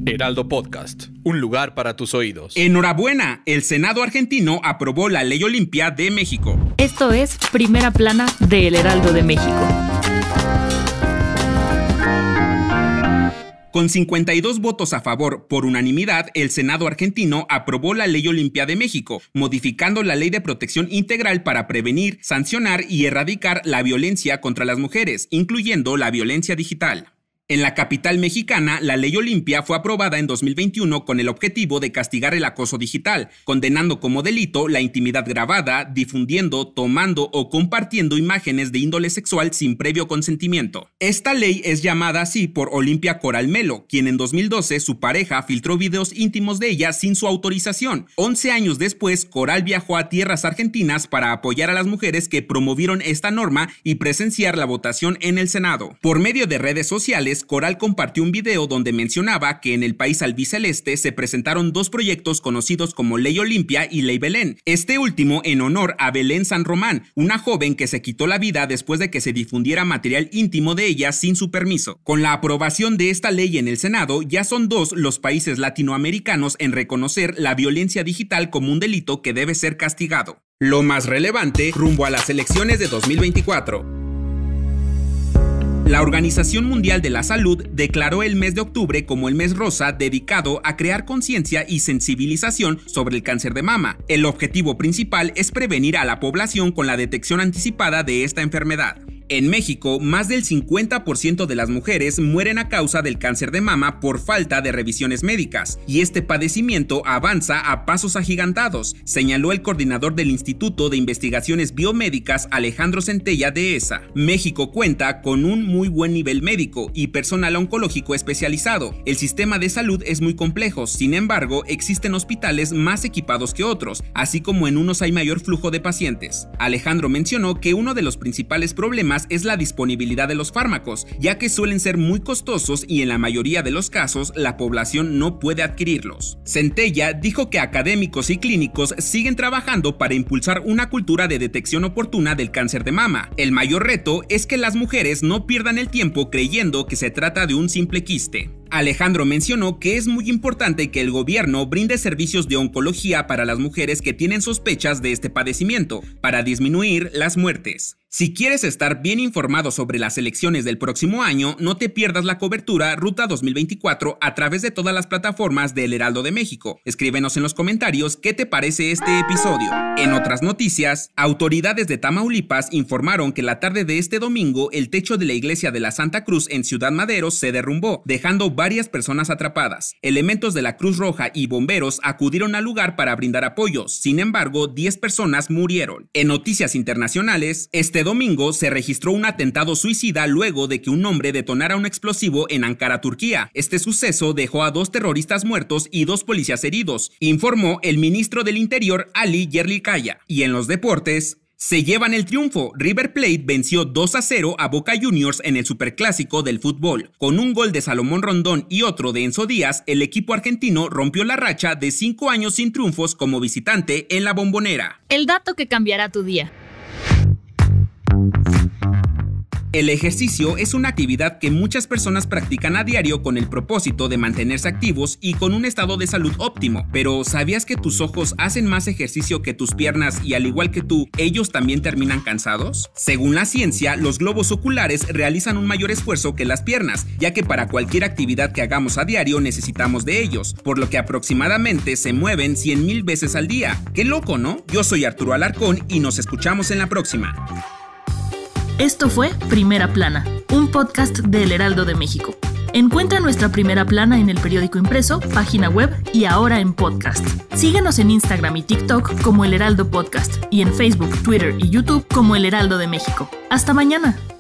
Heraldo Podcast, un lugar para tus oídos. Enhorabuena, el Senado argentino aprobó la Ley Olimpia de México. Esto es Primera Plana de El Heraldo de México. Con 52 votos a favor por unanimidad, el Senado argentino aprobó la Ley Olimpia de México, modificando la Ley de Protección Integral para prevenir, sancionar y erradicar la violencia contra las mujeres, incluyendo la violencia digital. En la capital mexicana, la Ley Olimpia fue aprobada en 2021 con el objetivo de castigar el acoso digital, condenando como delito la intimidad grabada, difundiendo, tomando o compartiendo imágenes de índole sexual sin previo consentimiento. Esta ley es llamada así por Olimpia Coral Melo, quien en 2012 su pareja filtró videos íntimos de ella sin su autorización. 11 años después, Coral viajó a tierras argentinas para apoyar a las mujeres que promovieron esta norma y presenciar la votación en el Senado. Por medio de redes sociales, Coral compartió un video donde mencionaba que en el país albiceleste se presentaron dos proyectos conocidos como Ley Olimpia y Ley Belén, este último en honor a Belén San Román, una joven que se quitó la vida después de que se difundiera material íntimo de ella sin su permiso. Con la aprobación de esta ley en el Senado, ya son dos los países latinoamericanos en reconocer la violencia digital como un delito que debe ser castigado. Lo más relevante rumbo a las elecciones de 2024. La Organización Mundial de la Salud declaró el mes de octubre como el mes rosa dedicado a crear conciencia y sensibilización sobre el cáncer de mama. El objetivo principal es prevenir a la población con la detección anticipada de esta enfermedad. En México, más del 50% de las mujeres mueren a causa del cáncer de mama por falta de revisiones médicas, y este padecimiento avanza a pasos agigantados, señaló el coordinador del Instituto de Investigaciones Biomédicas, Alejandro Centella de ESA. México cuenta con un muy buen nivel médico y personal oncológico especializado. El sistema de salud es muy complejo, sin embargo, existen hospitales más equipados que otros, así como en unos hay mayor flujo de pacientes. Alejandro mencionó que uno de los principales problemas es la disponibilidad de los fármacos, ya que suelen ser muy costosos y en la mayoría de los casos la población no puede adquirirlos. Centella dijo que académicos y clínicos siguen trabajando para impulsar una cultura de detección oportuna del cáncer de mama. El mayor reto es que las mujeres no pierdan el tiempo creyendo que se trata de un simple quiste. Alejandro mencionó que es muy importante que el gobierno brinde servicios de oncología para las mujeres que tienen sospechas de este padecimiento, para disminuir las muertes. Si quieres estar bien informado sobre las elecciones del próximo año, no te pierdas la cobertura Ruta 2024 a través de todas las plataformas de El Heraldo de México. Escríbenos en los comentarios qué te parece este episodio. En otras noticias, autoridades de Tamaulipas informaron que la tarde de este domingo el techo de la iglesia de la Santa Cruz en Ciudad Madero se derrumbó, dejando varias personas atrapadas. Elementos de la Cruz Roja y bomberos acudieron al lugar para brindar apoyo, sin embargo, 10 personas murieron. En noticias internacionales, este domingo se registró un atentado suicida luego de que un hombre detonara un explosivo en Ankara, Turquía. Este suceso dejó a 2 terroristas muertos y 2 policías heridos, informó el ministro del Interior Ali Yerlikaya. Y en los deportes, se llevan el triunfo. River Plate venció 2-0 a Boca Juniors en el superclásico del fútbol. Con un gol de Salomón Rondón y otro de Enzo Díaz, el equipo argentino rompió la racha de 5 años sin triunfos como visitante en la Bombonera. El dato que cambiará tu día. El ejercicio es una actividad que muchas personas practican a diario con el propósito de mantenerse activos y con un estado de salud óptimo. Pero ¿sabías que tus ojos hacen más ejercicio que tus piernas y al igual que tú, ellos también terminan cansados? Según la ciencia, los globos oculares realizan un mayor esfuerzo que las piernas, ya que para cualquier actividad que hagamos a diario necesitamos de ellos, por lo que aproximadamente se mueven 100,000 veces al día. ¡Qué loco!, ¿no? Yo soy Arturo Alarcón y nos escuchamos en la próxima. Esto fue Primera Plana, un podcast de El Heraldo de México. Encuentra nuestra Primera Plana en el periódico impreso, página web y ahora en podcast. Síguenos en Instagram y TikTok como El Heraldo Podcast y en Facebook, Twitter y YouTube como El Heraldo de México. ¡Hasta mañana!